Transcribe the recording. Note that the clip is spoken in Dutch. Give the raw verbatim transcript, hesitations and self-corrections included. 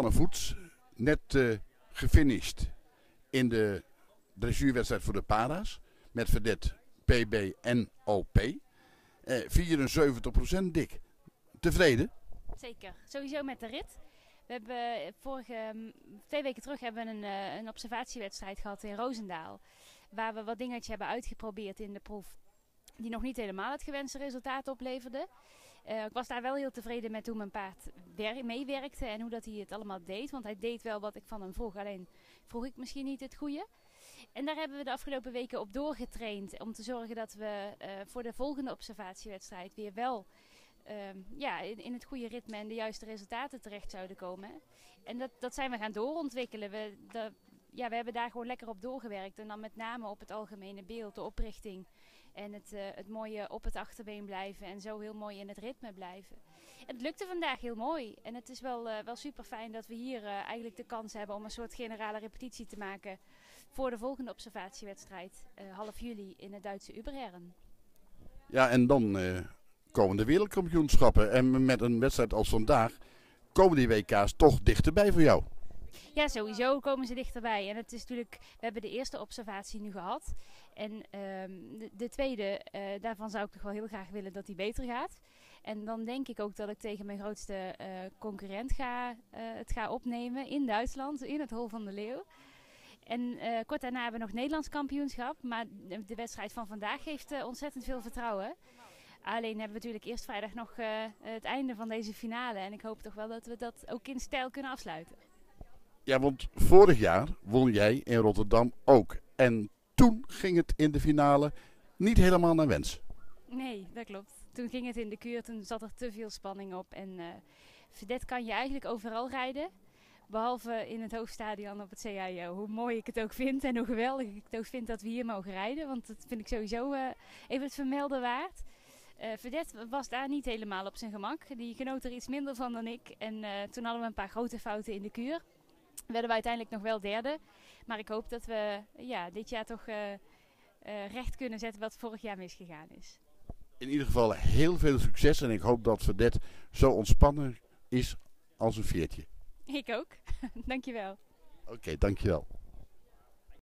Sanne Voets, net uh, gefinished in de dressuurwedstrijd voor de para's. Met vedette P B en O P. Uh, vierenzeventig procent dik. Tevreden? Zeker, sowieso met de rit. We hebben vorige, twee weken terug hebben we een, uh, een observatiewedstrijd gehad in Roosendaal. Waar we wat dingetjes hebben uitgeprobeerd in de proef. Die nog niet helemaal het gewenste resultaat opleverden. Uh, ik was daar wel heel tevreden met hoe mijn paard wer- meewerkte en hoe dat hij het allemaal deed. Want hij deed wel wat ik van hem vroeg, alleen vroeg ik misschien niet het goede. En daar hebben we de afgelopen weken op doorgetraind. Om te zorgen dat we uh, voor de volgende observatiewedstrijd weer wel uh, ja, in, in het goede ritme en de juiste resultaten terecht zouden komen. En dat, dat zijn we gaan doorontwikkelen. We, de, ja, we hebben daar gewoon lekker op doorgewerkt. En dan met name op het algemene beeld, de oprichting. En het, uh, het mooie op het achterbeen blijven en zo heel mooi in het ritme blijven. Het lukte vandaag heel mooi. En het is wel, uh, wel super fijn dat we hier uh, eigenlijk de kans hebben om een soort generale repetitie te maken voor de volgende observatiewedstrijd, uh, half juli in het Duitse Uberherren. Ja, en dan uh, komen de wereldkampioenschappen. En met een wedstrijd als vandaag komen die W K's toch dichterbij voor jou. Ja, sowieso komen ze dichterbij. En het is natuurlijk, we hebben de eerste observatie nu gehad. En um, de, de tweede, uh, daarvan zou ik toch wel heel graag willen dat die beter gaat. En dan denk ik ook dat ik tegen mijn grootste uh, concurrent ga, uh, het ga opnemen in Duitsland, in het Hol van de Leeuw. En uh, kort daarna hebben we nog Nederlands kampioenschap. Maar de, de wedstrijd van vandaag geeft uh, ontzettend veel vertrouwen. Alleen hebben we natuurlijk eerst vrijdag nog uh, het einde van deze finale. En ik hoop toch wel dat we dat ook in stijl kunnen afsluiten. Ja, want vorig jaar won jij in Rotterdam ook. En toen ging het in de finale niet helemaal naar wens. Nee, dat klopt. Toen ging het in de kuur, toen zat er te veel spanning op. En uh, vedette kan je eigenlijk overal rijden. Behalve in het hoofdstadion op het C A I O. Hoe mooi ik het ook vind en hoe geweldig ik het ook vind dat we hier mogen rijden. Want dat vind ik sowieso uh, even het vermelden waard. Uh, vedette was daar niet helemaal op zijn gemak. Die genoot er iets minder van dan ik. En uh, toen hadden we een paar grote fouten in de kuur. Werden we uiteindelijk nog wel derde. Maar ik hoop dat we ja, dit jaar toch uh, uh, recht kunnen zetten wat vorig jaar misgegaan is. In ieder geval heel veel succes. En ik hoop dat vedette zo ontspannen is als een veertje. Ik ook. Dankjewel. Oké, okay, dankjewel.